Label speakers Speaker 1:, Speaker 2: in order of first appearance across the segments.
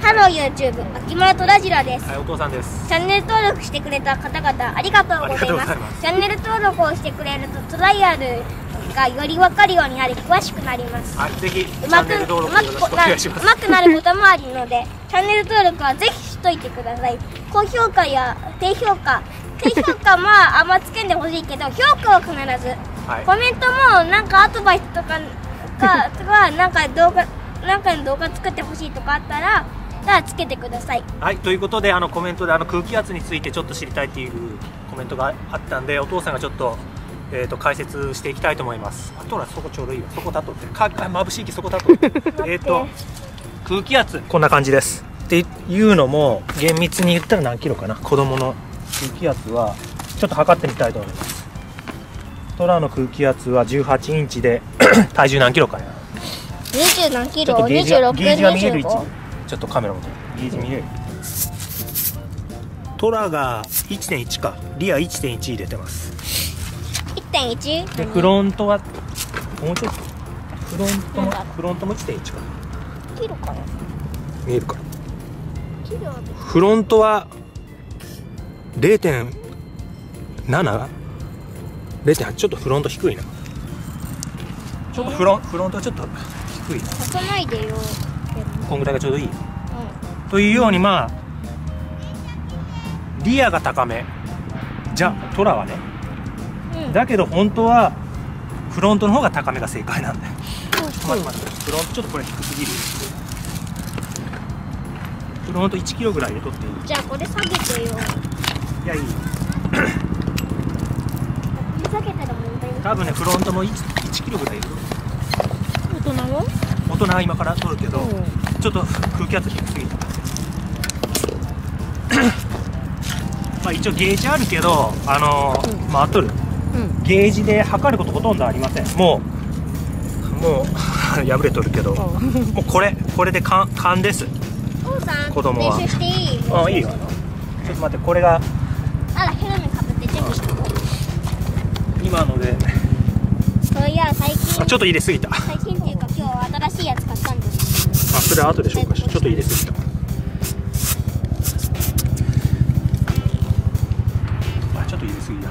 Speaker 1: ハロー YouTube 秋村トラジラです。
Speaker 2: はい、お父さんです。
Speaker 1: チャンネル登録してくれた方々ありがとうございます。チャンネル登録をしてくれるとトライアルがより分かるようになり詳しくなります。
Speaker 2: はい、ぜひチャンネル登録よろしくお願いします。
Speaker 1: うまくなることもあるのでチャンネル登録はぜひしといてください。高評価や低評価まああんまつけんでほしいけど評価は必ず、はい、コメントもなんかアドバイスとかなんか動画作ってほしいとかあったらつけてください。
Speaker 2: はい、ということでコメントで空気圧についてちょっと知りたいっていうコメントがあったんで、お父さんがちょっと、解説していきたいと思います。あとはそこちょうどいいよ。そこ立っとって眩しいきそこ立っとって空気圧こんな感じです。っていうのも厳密に言ったら何キロかな。子供の空気圧はちょっと測ってみたいと思います。トラの空気圧は18インチで体重何キロかな。
Speaker 1: 20何キロ？
Speaker 2: ちょっとゲージが見える位置、ちょっとカメラ持ってゲージ見える。トラが 1.1 か、リア 1.1 入れてます。
Speaker 1: 1.1
Speaker 2: でフロントはもうちょっとフロントも 1.1 か
Speaker 1: キロかな、
Speaker 2: 見えるか。
Speaker 1: キロ
Speaker 2: フロントは 0.7 0.8、ちょっとフロント低いな。ちょっとフロントはちょっと低いな。
Speaker 1: 足さないでよ。
Speaker 2: こんぐらいがちょうどいい、というようにリアが高めじゃトラはね、だけど本当はフロントの方が高めが正解なんだよ。ちょっと待って、フロントちょっとこれ低すぎる。フロント1キロぐらいで取っていい？
Speaker 1: じゃあこれ下げてよ。
Speaker 2: いや、いい。
Speaker 1: 下げたら問題ない。
Speaker 2: 多分ね、フロントも 1キロぐらいいる。
Speaker 1: 大人も？
Speaker 2: 大人は今から取るけど、ちょっと空気圧低すぎた。一応ゲージあるけど、取る、ゲージで測ることほとんどありません。もう破れとるけど、もうこれで勘です。子供は
Speaker 1: 練習していい？
Speaker 2: いいよ。ちょっと待って、これが
Speaker 1: ヘルメかぶって準備してこう。
Speaker 2: 今ので
Speaker 1: そういや最近
Speaker 2: ちょっと入れすぎた。
Speaker 1: 最近っていうか今日新しいやつ買ったんです。
Speaker 2: それは後で紹介しよう。ちょっと入れすぎた。ちょっと入れすぎだ。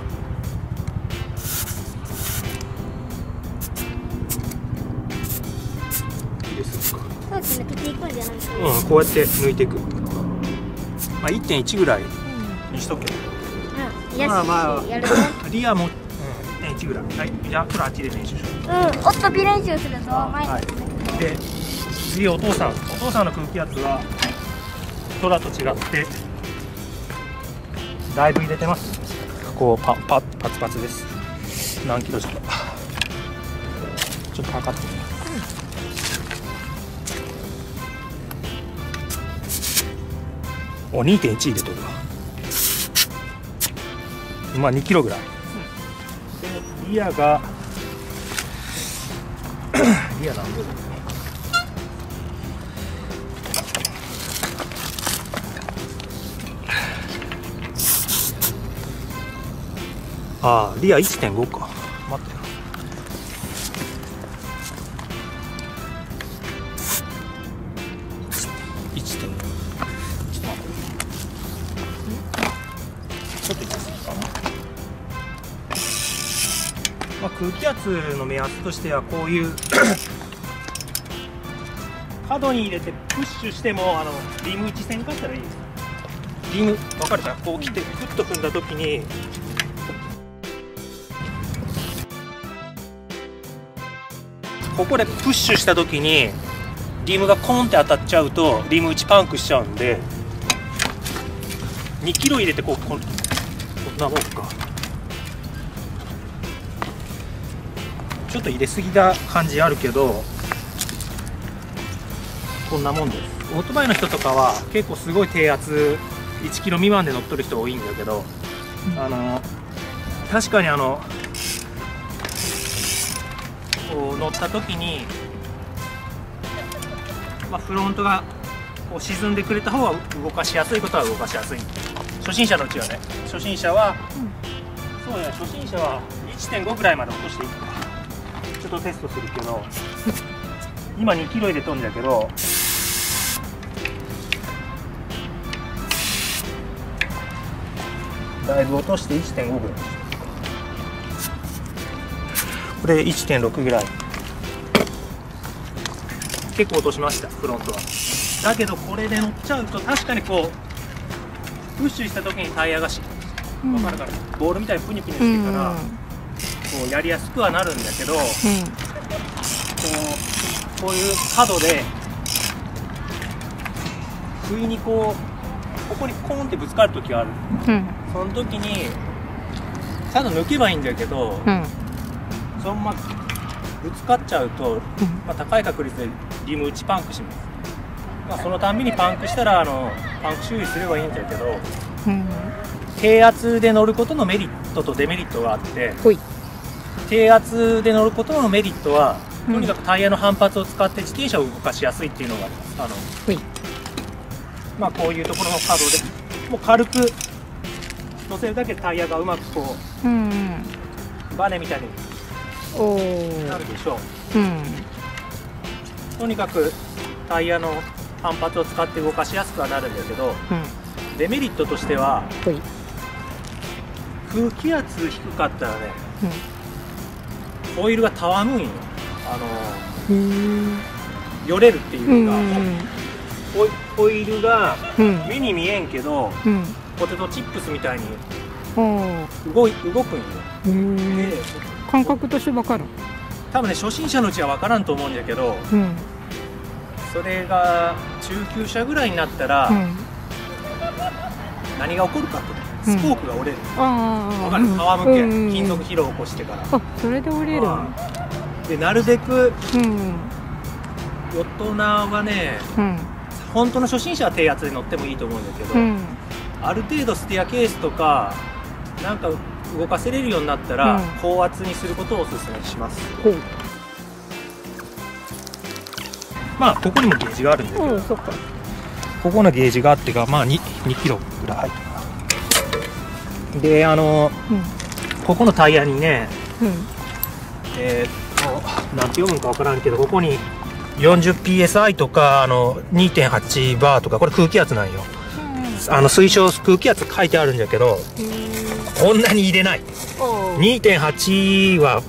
Speaker 2: 入れすぎか。
Speaker 1: そうですね、抜けていくんじゃないですか。
Speaker 2: こうやって抜いていく。1.1 ぐらいにしとけ。リアも 1.1 ぐらい。はい、じゃあトラ8で練習しよう。
Speaker 1: おっと、微練習するぞ。
Speaker 2: で、次お父さんの空気圧はトラと違ってだいぶ入れてます。こうパツパツです。何キロですか。ちょっと測ってみます。2.1 入れとるわ。2キロぐらい。でリアが何ぼだろう。リア 1.5 か。待ってよ。1.5。ちょっと入れすぎかな。空気圧の目安としてはこういう角に入れてプッシュしてもリム打ちせんかったらいいです。リム分かるかな。こう来てグッと踏んだ時にここでプッシュした時にリムがコンって当たっちゃうとリム打ちパンクしちゃうんで、2キロ入れてこんなもんか。ちょっと入れすぎな感じあるけどこんなもんです。オートバイの人とかは結構すごい低圧1キロ未満で乗っとる人多いんだけど、確かにこう乗った時に、フロントがこう沈んでくれた方が動かしやすいことは動かしやすい。初心者のうちはね。初心者は 1.5 ぐらいまで落としていいか。ちょっとテストするけど今2キロ入れとんだけどだいぶ落として 1.5 ぐらい。これ 1.6 ぐらい。結構落としました、フロントは。だけどこれで乗っちゃうと確かにこうプッシュした時にタイヤが分かるかな、ボールみたいにプニプニしてから、こうやりやすくはなるんだけど、こういう角で不意にここにコーンってぶつかる時がある、その時にただ抜けばいいんだけど、そのままぶつかっちゃうと、高い確率でリム打ちパンクします。そのたんびにパンクしたらパンク修理すればいいんだけど、低圧で乗ることのメリットとデメリットがあって、低圧で乗ることのメリットは、とにかくタイヤの反発を使って自転車を動かしやすいっていうのがあります。こういうところの角でもう軽く乗せるだけでタイヤがうまくこう、バネみたいになるでしょう。とにかくタイヤの反発を使って動かしやすくはなるんだけど、デメリットとしては、空気圧低かったらね、ホイールがたわむんよ。よれるっていうか、ホイールが目に見えんけど、ポテトチップスみたいに動くんよ。で
Speaker 3: 感覚として分かる。
Speaker 2: 多分ね、初心者のうちは分からんと思うんだけど、それが中級者ぐらいになったら、何が起こるかと、スポークが折れる。分かる？たわむけ、金属疲労を起こしてから。
Speaker 3: それで折れる。
Speaker 2: でなるべく大人はね、本当の初心者は低圧で乗ってもいいと思うんだけど、ある程度ステアケースとかなんか動かせれるようになったら、高圧にすることをおすすめします。ここにもゲージがあるんだけど、ここのゲージがあってが2キロぐらい入ってる。でここのタイヤにね、なんて読むかわからんけど、ここに 40psi とか2.8 バーとか、これ空気圧なんよ。推奨空気圧書いてあるんだけど、こんなに入れない。2.8 は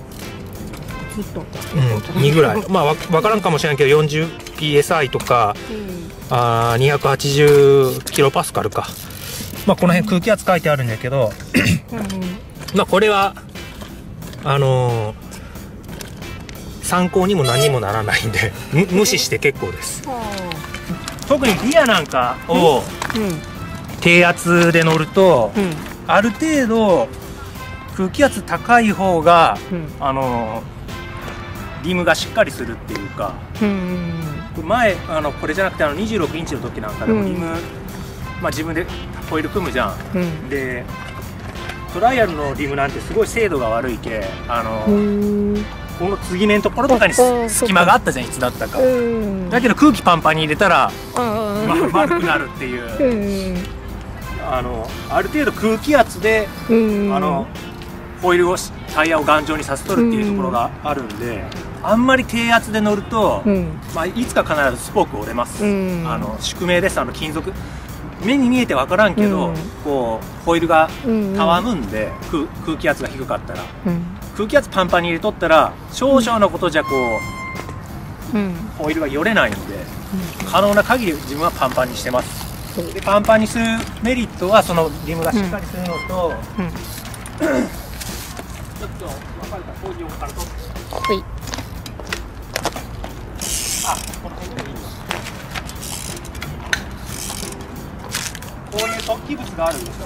Speaker 2: 2ぐらい。分からんかもしれんけど 40psi とか280キロパスカルか。この辺空気圧書いてあるんだけどこれは参考にも何にもならないんで無視して結構です。特にリアなんかを低圧で乗ると、ある程度空気圧高い方が、リムがしっかりするっていうか、前これじゃなくて26インチの時なんかでもリム、自分でホイール組むじゃん。でトライアルのリムなんてすごい精度が悪いけ、この継ぎ目のところとかに隙間があったじゃん、いつだったか。だけど空気パンパンに入れたら丸くなるっていう。ある程度空気圧でホイールをタイヤを頑丈にさせとるっていうところがあるんで、あんまり低圧で乗ると、いつか必ずスポーク折れます。宿命です。金属目に見えて分からんけど、こうホイールがたわむんで、空気圧が低かったら、空気圧パンパンに入れとったら少々のことじゃこう、ホイールがよれないので、可能な限り自分はパンパンにしてます。でパンパンにするメリットはそのリムがしっかりするのと、ちょっと分かるか、こういうからとって、この辺でいいわ。こういう突起物があるんでしょ。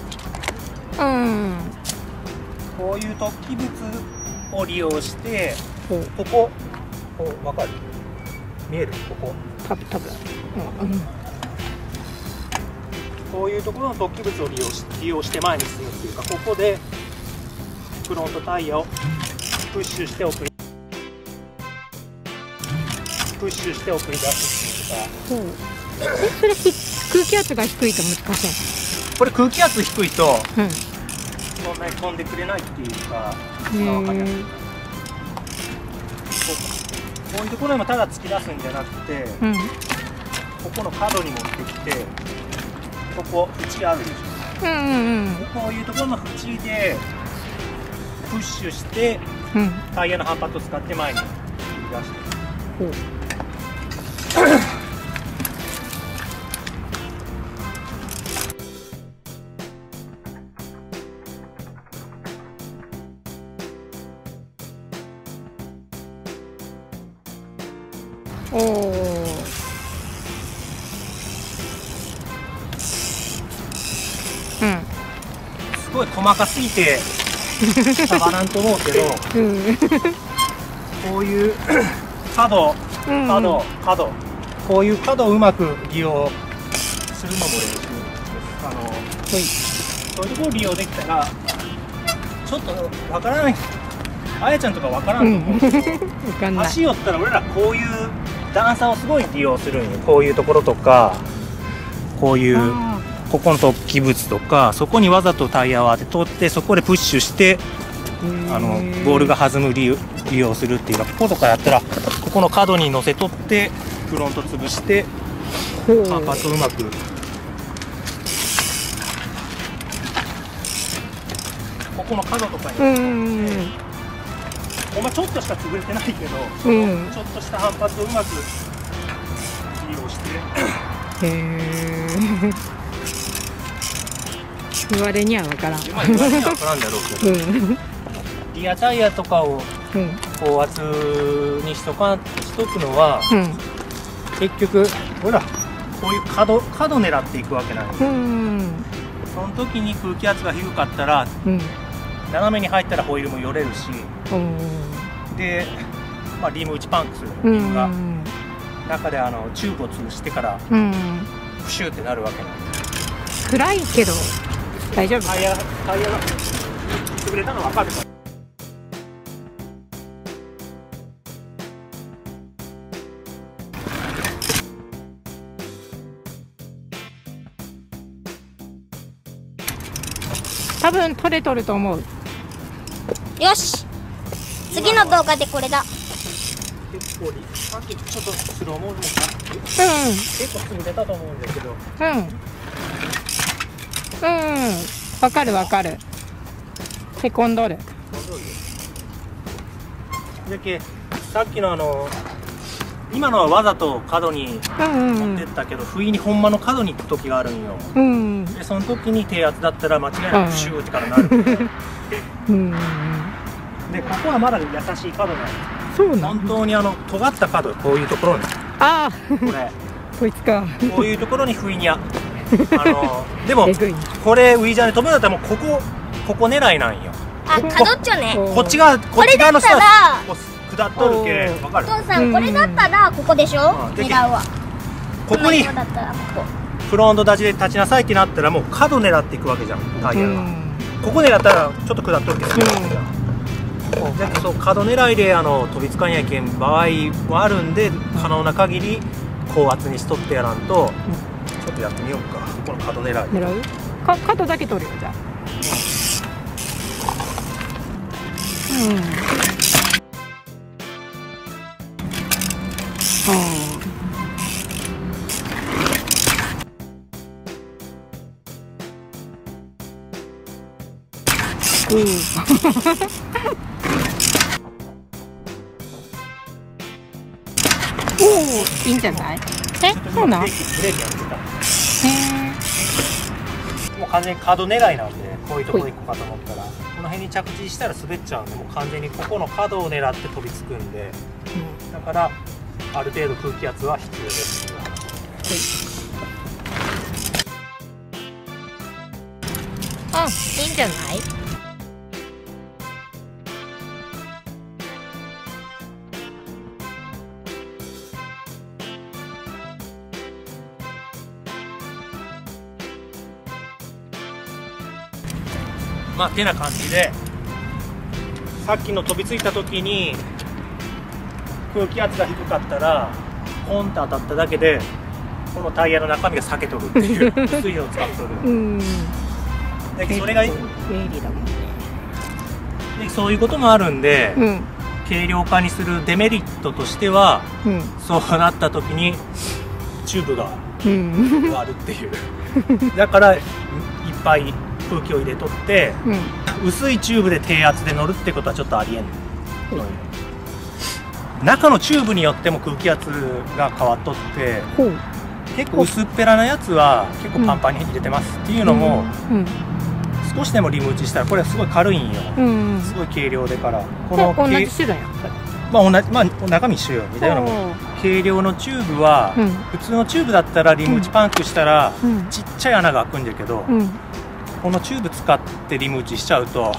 Speaker 2: こういう突起物を利用して、ここ分かる？見える？ここ
Speaker 3: 多分
Speaker 2: こういうところの突起物を利用して前に進むっていうか、ここでフロントタイヤをプッシュして送り出すっていうか。
Speaker 3: それ空気圧が低いと難しい。
Speaker 2: これ空気圧低いと、そんなに飛んでくれないっていうか、分かりやすい。こういうところにもただ突き出すんじゃなくて、ここの角に持ってきて、ここ縁あるでしょ。
Speaker 3: うんうんうん。
Speaker 2: こういうところの縁でプッシュして、
Speaker 3: うん。
Speaker 2: タイヤの反発を使って前に出して。
Speaker 3: ほう。おお。うん。
Speaker 2: すごい細かすぎて伝わらんと思うけど、
Speaker 3: うん。
Speaker 2: こういう角、こういう角をうまく利用するのも練習です。そういうところを利用できたら、ちょっとわからない、あやちゃんとかわからんと思うけど、
Speaker 3: わかんない。
Speaker 2: 橋寄ったら俺らこういう段差をすごい利用するんよ。こういうところとか、こういうここの突起物とか、そこにわざとタイヤを当て取って、そこでプッシュしてボールが弾む利用するっていうか、こことかやったらここの角に乗せとってフロント潰して反発をうまく。ここの角とかにほんまちょっとしか潰れてないけど、そのちょっとした反発をうまく利用して。
Speaker 3: 言われには分からん。
Speaker 2: 言われには分からんだろうけど、リアタイヤとかを高圧にしとくのは、結局ほらこういう角狙っていくわけなんです。その時に空気圧が低かったら、斜めに入ったらホイールもよれるし、で、まあ、リム打ちパンクするリムが中でチューブを潰してからプシューってなるわけなんです。
Speaker 3: 暗いけど大丈夫。
Speaker 2: タイヤが潰れたの分かるか。
Speaker 3: 多分撮れとると思う。
Speaker 1: よし、次の動画でこれだ。
Speaker 2: 結構さっきちょっとスローモーションか、結構潰れたと思うんですけど、
Speaker 3: わかるわかる。へこんどる。
Speaker 2: だけさっきの今のはわざと角に持ってったけど、不意にほんまの角に行く時があるんよ。でその時に低圧だったら間違いなくシューってからなるんで、でここはまだ優しい角なんです。
Speaker 3: そうなん。
Speaker 2: 本当に尖った角、こういうところに、
Speaker 3: ああ
Speaker 2: これ
Speaker 3: こいつか。
Speaker 2: こういうところに不意にでもこれウィージャーで飛ぶんだったらもうここ狙いなんよ。
Speaker 1: あ、角っちょね。
Speaker 2: こっち側の下下っとるけん分かる。
Speaker 1: お父さんこれだったらここでしょ。狙うわ。
Speaker 2: ここにフロント立ちで立ちなさいってなったらもう角狙っていくわけじゃん、タイヤが。ここ狙ったらちょっと下っとるけど、そう角狙いで飛びつかんやけん場合もあるんで、可能な限り高圧にしとってやらんと。ちょっとやってみようか。この角狙い。
Speaker 3: 狙う？角だけ取るよじゃあ。おお、いいんじゃない？そうなん？
Speaker 2: ブレーキやってた。もう完全に角狙いなんで、こういうところ行くかと思ったら、この辺に着地したら滑っちゃうんで、もう完全にここの角を狙って飛びつくんで、だからある程度空気圧は必要ですっていう話。
Speaker 3: あ、いいんじゃない？
Speaker 2: まあてな感じで、さっきの飛びついた時に空気圧が低かったらポンと当たっただけでこのタイヤの中身が裂けとるっていう薄いのを使っとる。だけどそれが
Speaker 3: 便利だもんね。
Speaker 2: でそういうこともあるんで、軽量化にするデメリットとしては、そうなった時にチューブが割るっていうだから一ぱい空気を入れとって、薄いチューブで低圧で乗るってことはちょっとありえんのよ。中のチューブによっても空気圧が変わっとって、結構薄っぺらなやつは結構パンパンに入れてます、っていうのも、少しでもリム打ちしたらこれはすごい軽いんよ、すごい軽量でから
Speaker 3: この同じ種類や
Speaker 2: 同じ、中身一緒よ、似たようなもん。軽量のチューブは、普通のチューブだったらリム打ちパンクしたら、ちっちゃい穴が開くんだけど、このチューブ使ってリム打ちしちゃうと、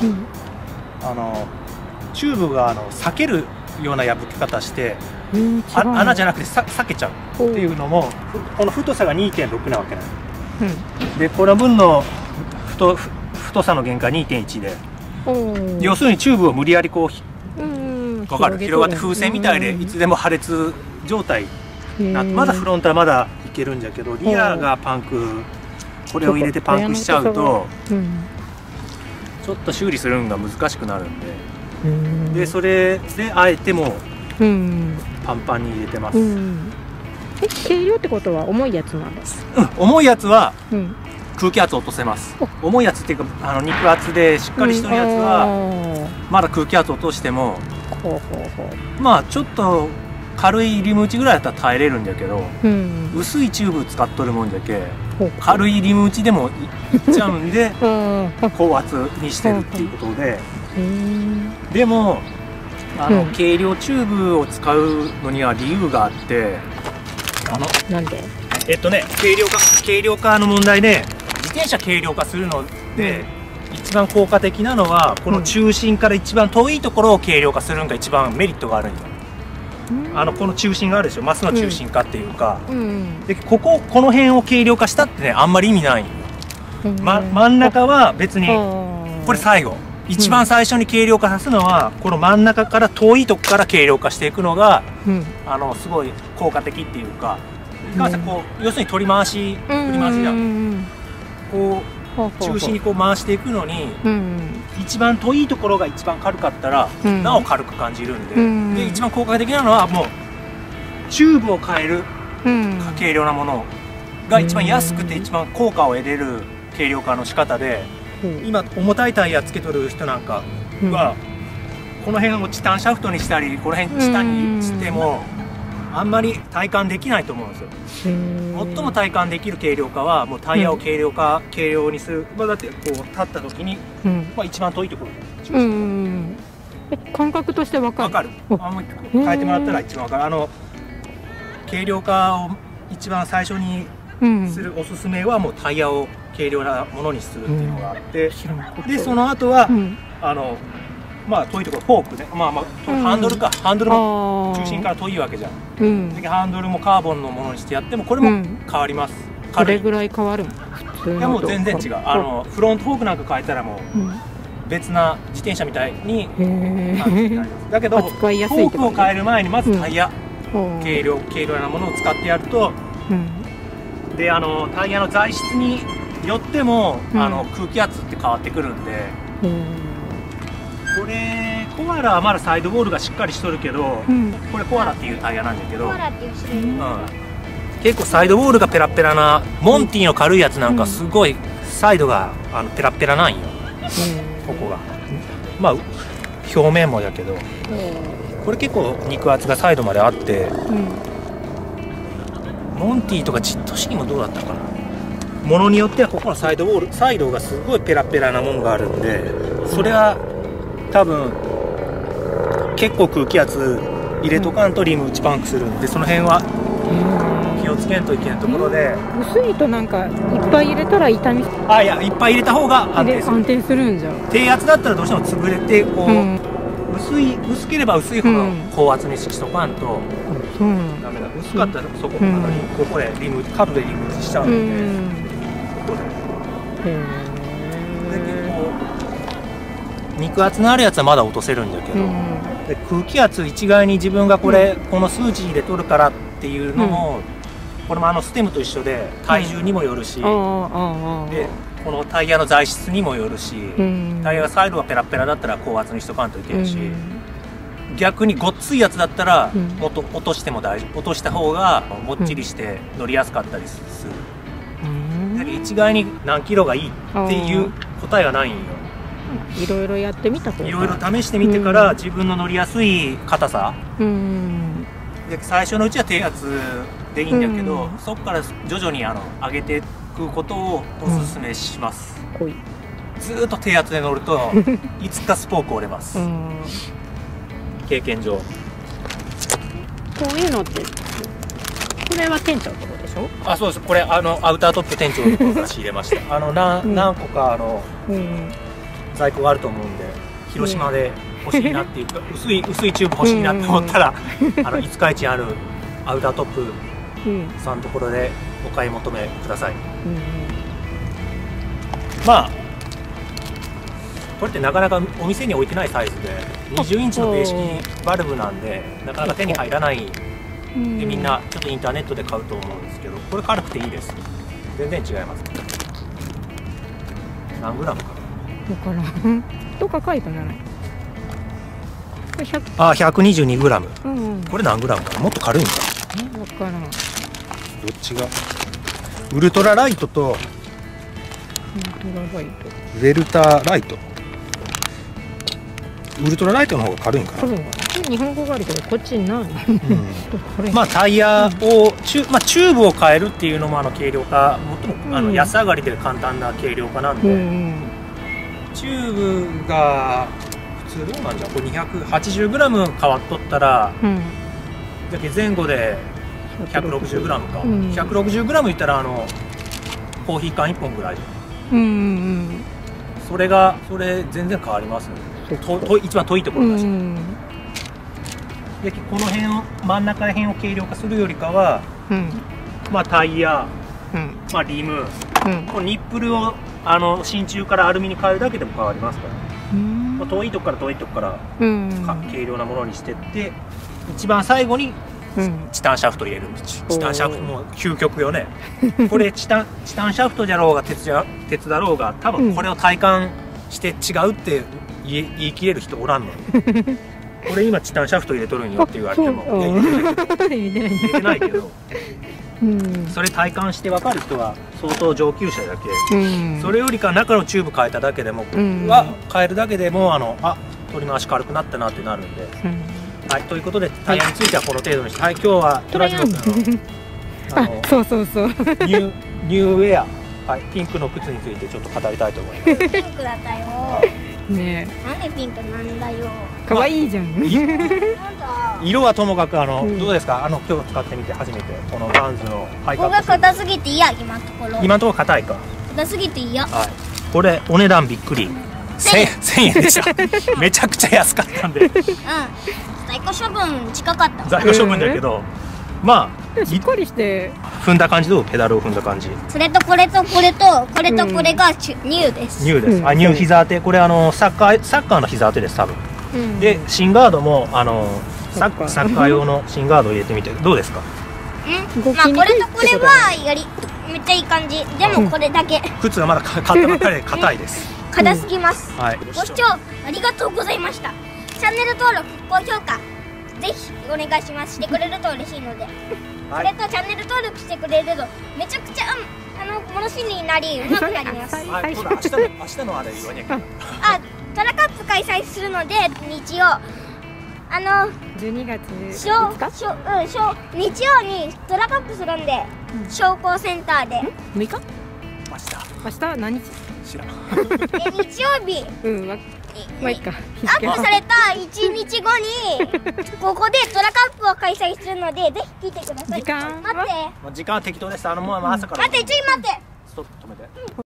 Speaker 2: チューブが裂けるような破け方して、穴じゃなくて裂けちゃうっていうのも、この太さが 2.6 なわけない、でこの分の太さの限界 2.1 で、要するにチューブを無理やりこう分かる、広がって風船みたいでいつでも破裂状態な、まだフロントはまだいけるんじゃけど、リアがパンク、これを入れてパンクしちゃうと、ちょっと修理するのが難しくなるんで、でそれであえてもパンパンに入れてます。
Speaker 3: 軽量ってことは重いやつなんです。
Speaker 2: 重いやつは空気圧を落とせます。重いやつっていうか肉厚でしっかりしてるやつはまだ空気圧を落としても、まあちょっと軽いリム打ちぐらいだったら耐えれるんだけど、薄いチューブ使っとるもんじゃけ軽いリム打ちでもいっちゃうんで高圧にしてるっていうことで、でも軽量チューブを使うのには理由があって、
Speaker 3: なんで
Speaker 2: 軽量化の問題で、自転車軽量化するので、一番効果的なのはこの中心から一番遠いところを軽量化するのが一番メリットがあるんよ。この中心があるでしょ、マスの中心化っていうか、でこの辺を軽量化したってね、あんまり意味ないんよ。真ん中は別にこれ最後、一番最初に軽量化さすのはこの真ん中から遠いとこから軽量化していくのが、すごい効果的っていうか、こう要するに取り回しじゃん、こう中心にこう回していくのに、一番遠いところが一番軽かったら、なお軽く感じるんで、で一番効果的なのはもうチューブを変える軽量なものが一番安くて一番効果を得れる軽量化の仕方で、今重たいタイヤつけとる人なんかは、この辺をチタンシャフトにしたりこの辺チタンにしてもあんまり体感できないと思うんですよ。最も体感できる軽量化はもうタイヤを軽量にする、だってこう立った時に、一番遠いところで
Speaker 3: 感覚として分かる。
Speaker 2: 変えてもらったら一番分かる。軽量化を一番最初にするおすすめはもうタイヤを軽量なものにするっていうのがあって、でその後は遠いところフォークね、ハンドルも中心から遠いわけじゃん、ハンドルもカーボンのものにしてやってもこれも変わります。
Speaker 3: どれぐらい変わるの？
Speaker 2: いやもう全然違う。フロントフォークなんか変えたらもう別な自転車みたいに感じになります。だけどフォークを変える前にまずタイヤ、軽量なものを使ってやると、でタイヤの材質によっても空気圧って変わってくるんで、これコアラはまだサイドボールがしっかりしとるけど、これコアラっていうタイヤなんだけど、結構サイドボールがペラペラなモンティの軽いやつなんかすごいサイドがペラペラなんよ、ここが。表面もだけど、これ結構肉厚がサイドまであって、モンティとかジット式もどうだったかな。ものによってはここのサイドがすごいペラペラなもんがあるんで、それは多分結構空気圧入れとかんとリム打ちパンクするんで、その辺は気をつけんといけんところで。
Speaker 3: 薄いとなんかいっぱい入れたら痛み、
Speaker 2: いやいっぱい入れた方が安
Speaker 3: 定するんじゃん。
Speaker 2: 低圧だったらどうしても潰れてこう、薄ければ薄いほど高圧にしとかんとダメだ。薄かったらそこここで角でリム打ちしちゃうんで、ここで肉厚のあるやつはまだ落とせるんだけど、で空気圧一概に自分がこの数値で取るからっていうのも、これもステムと一緒で体重にもよるし、でこのタイヤの材質にもよるし、タイヤがサイドがペラペラだったら高圧にしとかんといけんし、逆にごっついやつだったらもっと落としても大丈夫、落とした方がもっちりして乗りやすかったりする。 一概に何キロがいいっていう答えはないんよ。
Speaker 3: いろいろやってみた方が
Speaker 2: いろいろ試してみてから、自分の乗りやすい硬さ、で最初のうちは低圧でいいんだけど、そこから徐々に上げていくことをおすすめします。ずーっと低圧で乗るといつかスポーク折れます。経験上。こ
Speaker 3: ういうのってこれは店長のとこでしょ？
Speaker 2: あ、そうです。これアウタートップ店長のところから仕入れました。何個か在庫があると思うんで、広島で欲しいなっていうか、薄いチューブ欲しいなって思ったら五日市あるアウタートップさんのところでお買い求めください。まあこれってなかなかお店に置いてないサイズで20インチのベー式バルブなんで、なかなか手に入らないで、みんなちょっとインターネットで買うと思うんですけど、これ軽くていいです。全然違います。何グラムか
Speaker 3: 分からん。どっか書いてない。
Speaker 2: あ、122グラム。これ何グラムかな。もっと軽いんか。
Speaker 3: 分からん。どっ
Speaker 2: ちがウルトラライトとウェルターライト。ウルトラライトの方が軽いんかな。
Speaker 3: 日本語があるけどこっちにない。
Speaker 2: まあタイヤをチューブを変えるっていうのも軽量化、最も安上がりで簡単な軽量化なんで、チューブが普通どうなんじゃん。これ 280g 変わっとったら、だけ前後で 160g か、160g いったらコーヒー缶1本ぐらい。それ全然変わりますね。一番遠いところだし。でこの辺を真ん中ら辺を軽量化するよりかは、まあタイヤ、まあリム、このニップルを真鍮からアルミに変えるだけでも変わりますから、まあ、遠いとこから軽量なものにしてって、一番最後にチタンシャフト入れるんです。チタンシャフトも究極よね。これチタンシャフトじゃろうが鉄だろうが、多分これを体感して違うって言い切れる人おらんのに。これ今チタンシャフト入れとるんよって言われても入れてないけど、それ体感して分かる人は相当上級者だけ。それよりか中のチューブ変えただけでも、変えるだけでも取り回し軽くなったなってなるんで。はい、ということでタイヤについてはこの程度にして、はい、今日はトラジロ君のニューウェア、はい、ピンクの靴についてちょっと語りたいと思います。ピンクだったよ。
Speaker 1: ねえ。なんでピンクなんだよ。
Speaker 3: 可愛いじゃん。
Speaker 2: 色はともかくどうですか。今日使ってみて初めてこのガンズのハイカット。
Speaker 1: ここが硬すぎて嫌、今のところ。
Speaker 2: 今のところ硬いか。
Speaker 1: 硬すぎて嫌。
Speaker 2: はい。これお値段びっくり。1000円でした。めちゃくちゃ安かったんで。
Speaker 1: 在庫処分近かった。
Speaker 2: 在庫処分だけど、まあ
Speaker 3: しっかりして
Speaker 2: 踏んだ感じとペダルを踏んだ感じ。
Speaker 1: それとこれとこれとこれとこれがニューです。
Speaker 2: ニューです。ニュー膝当て、これサッカーの膝当てです多分。で新ガードもサッカー用の新ガードを入れてみてどうですか。
Speaker 1: まあこれとこれはめっちゃいい感じ。でもこれだけ。
Speaker 2: 靴がまだ買ったばっかりで硬いです。
Speaker 1: 硬すぎます。
Speaker 2: はい。
Speaker 1: ご視聴ありがとうございました。チャンネル登録、高評価、ぜひお願いします。してくれると嬉しいので、これとチャンネル登録してくれるとめちゃくちゃ物知りになり上手くなります。
Speaker 2: 明日のあれ言わなきゃ。
Speaker 1: トラカップ開催するので日曜
Speaker 3: 12月
Speaker 1: 日曜にトラカップするんで、商工センターで
Speaker 3: 6日？明日何日？
Speaker 2: 知らん。
Speaker 1: 日曜日。
Speaker 3: まあいいか。
Speaker 1: アップされた1日後にここでトラカップを開催するので、ぜひ聞いてください。
Speaker 3: 時間
Speaker 1: 待って。
Speaker 2: 時間は適当です。もう朝から。
Speaker 1: 待って、ちょい待って。
Speaker 2: ストップ止めて。